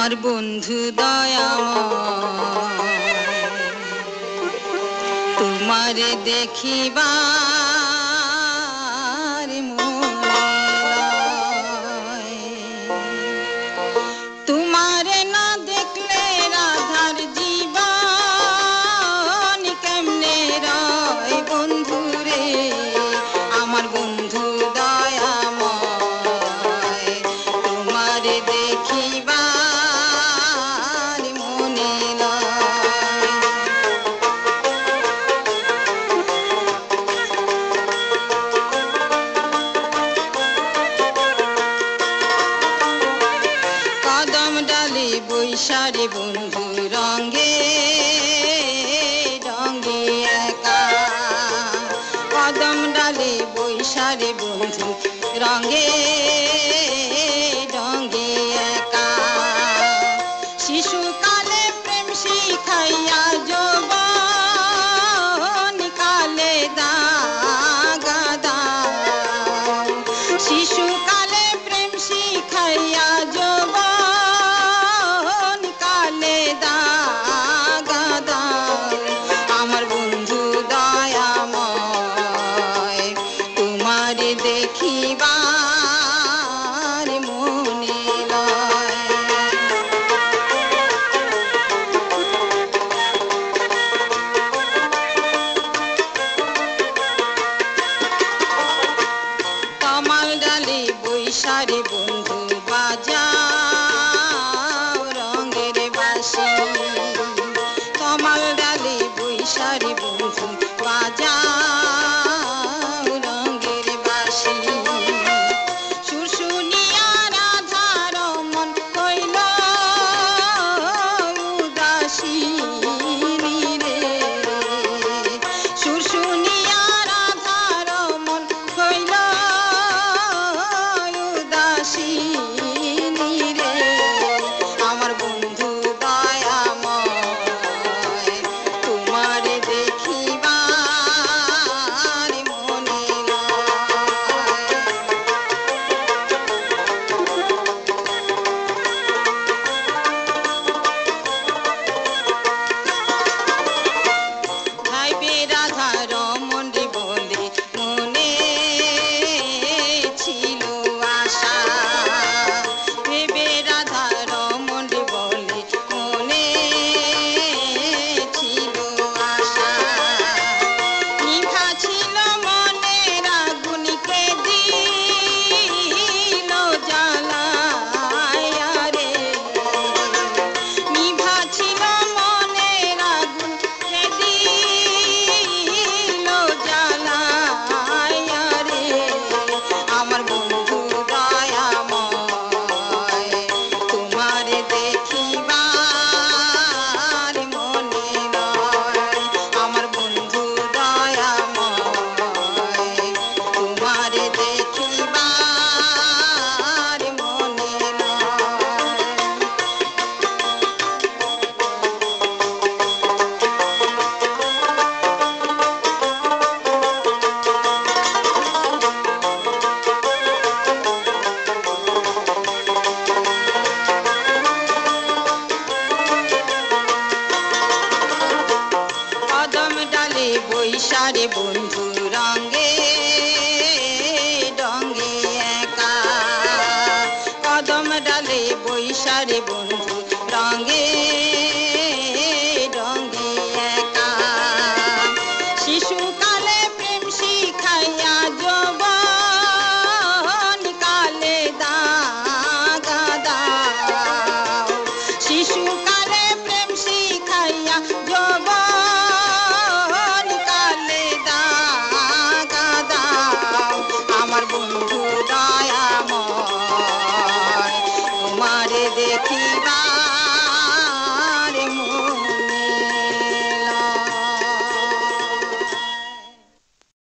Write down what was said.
আমার বন্ধু দয়াময় তোমারে দেখিবার মনে লয়। তোমারে না দেখলে রাধার জীবন কেমনে রয় বন্ধু রে, আমার বন্ধু দয়াময় তোমারে দেখিবার মনে লয়। কদম ডালে বৈশারে বন্ধু রঙে রঙে একা, কদম ডালে বৈশারে বন্ধু রঙে রঙে একা। শিশুকালে প্রেম শিখাইয়া যৌবন কালে দাগা দাও, শিশুকালে প্রেম শিখাইয়া যৌবন কালে দাগা দাও। আমার বন্ধু দয়াময় তোমারে দেখিবার মনে লয়। তমাল ডালে বৈশারে বন্ধু বাজাও রঙের বাঁশি, তমাল ডালে বৈশারে বন্ধু বাজাও রঙের বাঁশি। শুশুনিয়া রাধার মন হইল উদাসীনী রে, শুশুনিয়া রাধার মন হইল উদাসীনী রে, আমার বন্ধু দয়াময় তোমারে দেখিবার মনে লয়। ভাইবে রাধা রমণ রে বলে মনে ছিল আশা, ভেবে রাধা রমণ রে বলে মনে ছিল আশা। নিভা ছিল মনের আগুনকে দিল জ্বালায়া রে, নিভা ছিল মনের আগুনকে দিল জ্বালায়া রে, আমার বন্ধু দয়াময় তোমারে দেখিবার মনে লয়। আমার বন্ধু দয়াময় তোমারে দেখিবার মনে লয়। কদম ডালে বৈশারে বন্ধু রঙে রঙে একা, কদম ডালে বৈশারে বন্ধু রঙে রঙে একা। শিশুকালে প্রেম শিখাইয়া যৌবন কালে দাগা দাও, শিশুকালে প্রেম শিখাইয়া যৌবন কালে দাগা দাও। আমার বন্ধু